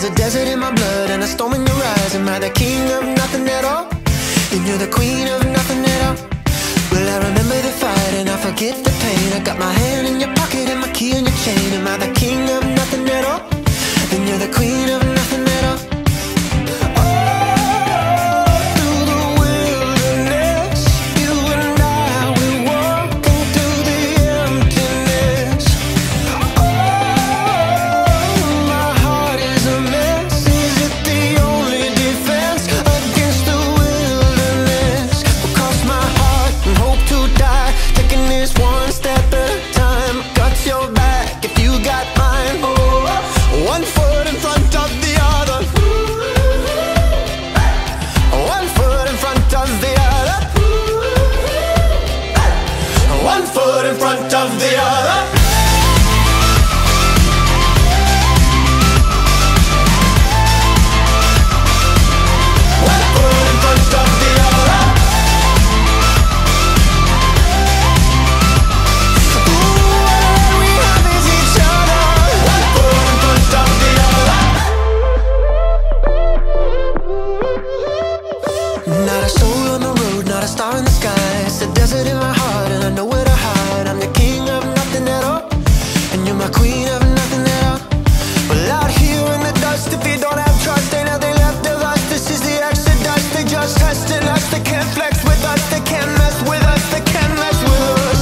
a desert in my blood and a storm in your eyes. Am I the king of nothing at all? Then you're the queen of nothing at all. Well, I remember the fight and I forget the pain. I got my hand in your pocket and my key in your chain. Am I the king of nothing at all? Then you're the queen of nothing at all. In front of the other. One foot in front of the other. Ooh, all we have is each other. One foot in front of the other. Not a soul on the road, not a star in the sky. It's a desert in my heart and I know where to hide. I'm the king of nothing at all, and you're my queen of nothing at all. Well, out here in the dust, if you don't have trust, ain't nothing left of us. This is the exodus. They just testing us. They can't flex with us. They can't mess with us. They can't mess with us.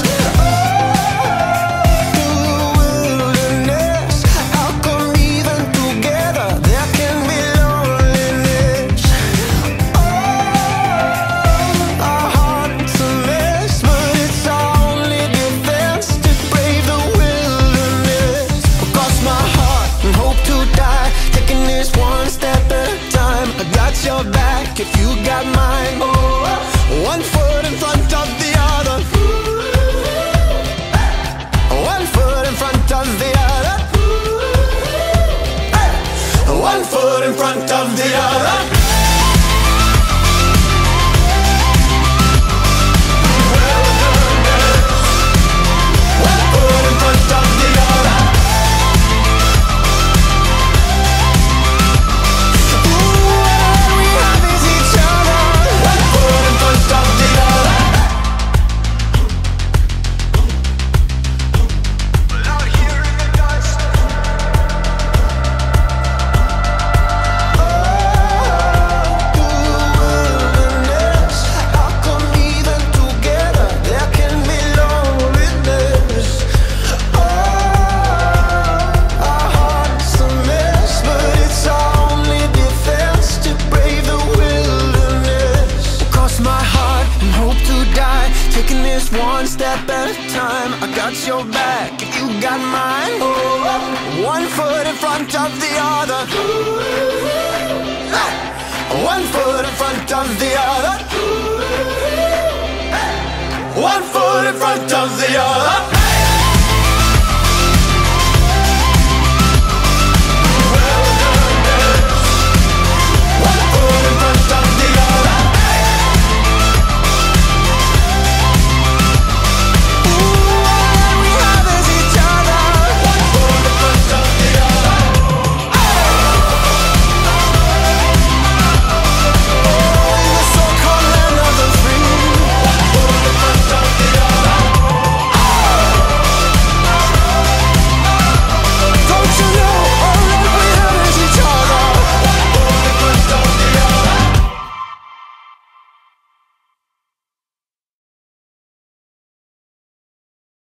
Through the wilderness, how come even together there can be loneliness? Our hearts a mess, but it's our only defense to brave the wilderness. Across my heart and hope to die, taking this one step at a time. I got your back if you got mine. One foot in front of the other. One foot in front of the other. One foot in front of the other. Taking this one step at a time. I got your back if you got mine. One foot in front of the other. One foot in front of the